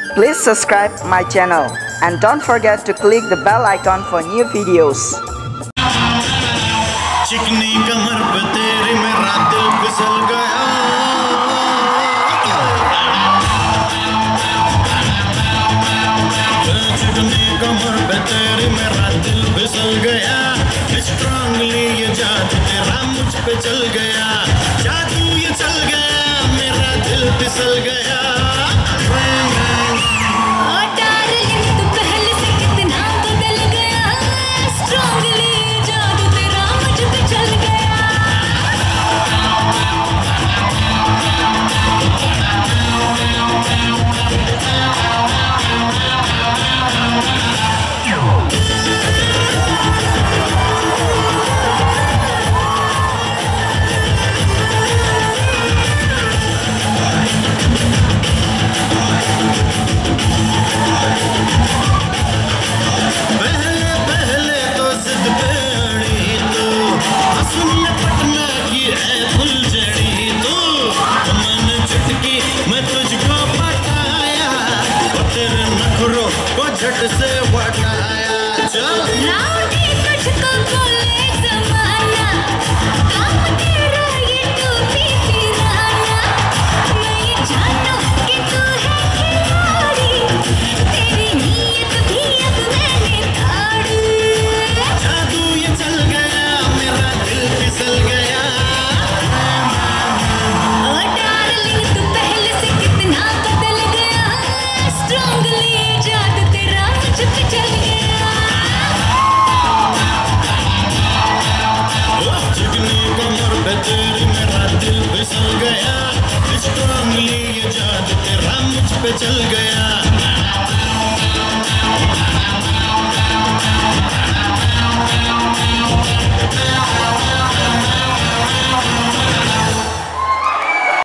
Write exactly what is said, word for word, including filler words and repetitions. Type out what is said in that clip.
Please subscribe my channel and don't forget to click the bell icon for new videos. चिकनी कमर पे तेरी मेरा दिल फिसल गया, चिकनी कमर पे तेरी मेरा दिल फिसल गया, स्ट्रांगली ये जादू तेरा मुझ पे चल गया, जादू ये चल गया, मेरा दिल फिसल गया। को झट से बताया चल राउडी तुझको बोले जमाना, हम तेरा ये टोपी पिराना, मैं ये जानता कि तू है खिलाड़ी, तेरी नीयत भी अब मैंने ताड़ी, जादू ये चल गया, मेरा दिल फिसल गया। ओ डार्लिंग तू पहले से कितना बदल गया, स्ट्रांगली तेरी मेरा दिल फिसल गया, स्ट्रांगली ये जादू तेरा मुझ पे चल गया।